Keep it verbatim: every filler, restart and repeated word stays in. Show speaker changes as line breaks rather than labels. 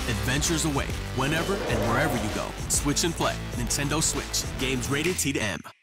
Adventures await whenever and wherever you go. Switch and play. Nintendo Switch. Games rated T to M.